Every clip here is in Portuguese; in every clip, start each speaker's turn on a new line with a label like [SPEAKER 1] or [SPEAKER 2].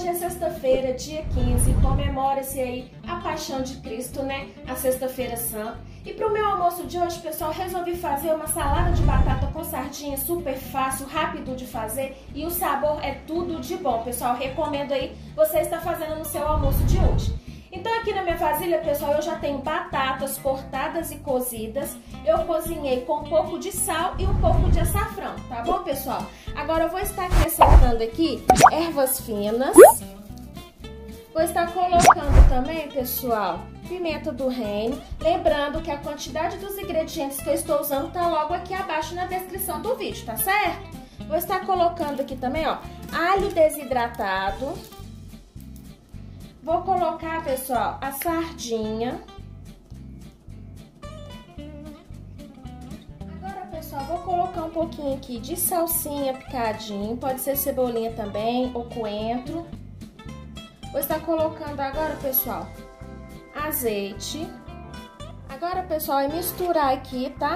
[SPEAKER 1] hoje é sexta-feira, dia 15, comemora-se aí a Paixão de Cristo, né? A Sexta-feira Santa. E pro meu almoço de hoje, pessoal, resolvi fazer uma salada de batata com sardinha, super fácil, rápido de fazer e o sabor é tudo de bom, pessoal. Recomendo aí você estar fazendo no seu almoço de hoje. Então aqui na minha vasilha, pessoal, eu já tenho batatas cortadas e cozidas. Eu cozinhei com um pouco de sal e um pouco de açafrão, tá bom, pessoal? Agora eu vou estar acrescentando aqui ervas finas. Vou estar colocando também, pessoal, pimenta do reino. Lembrando que a quantidade dos ingredientes que eu estou usando tá logo aqui abaixo na descrição do vídeo, tá certo? Vou estar colocando aqui também, ó, alho desidratado. Vou colocar, pessoal, a sardinha. Agora, pessoal, vou colocar um pouquinho aqui de salsinha picadinho. Pode ser cebolinha também, ou coentro. Vou estar colocando agora, pessoal, azeite. Agora, pessoal, é misturar aqui, tá?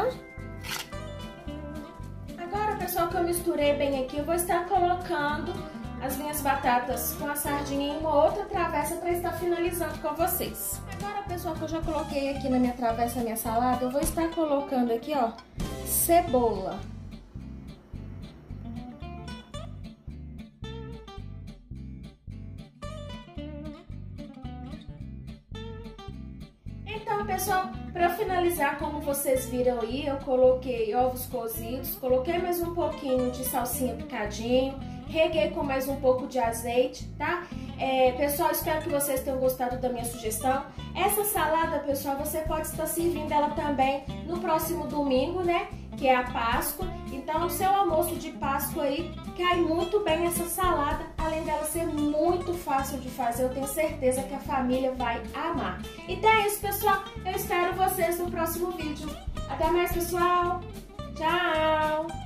[SPEAKER 1] Agora, pessoal, que eu misturei bem aqui, eu vou estar colocando as minhas batatas com a sardinha em uma outra travessa para estar finalizando com vocês. Agora, pessoal, que eu já coloquei aqui na minha travessa a minha salada, eu vou estar colocando aqui, ó, cebola. Então, pessoal, para finalizar, como vocês viram aí, eu coloquei ovos cozidos, coloquei mais um pouquinho de salsinha picadinho, reguei com mais um pouco de azeite, tá? Pessoal, espero que vocês tenham gostado da minha sugestão. Essa salada, pessoal, você pode estar servindo ela também no próximo domingo, né? Que é a Páscoa. Então, no seu almoço de Páscoa aí, cai muito bem essa salada. Além dela ser muito fácil de fazer, eu tenho certeza que a família vai amar. Então é isso, pessoal. Eu espero vocês no próximo vídeo. Até mais, pessoal. Tchau!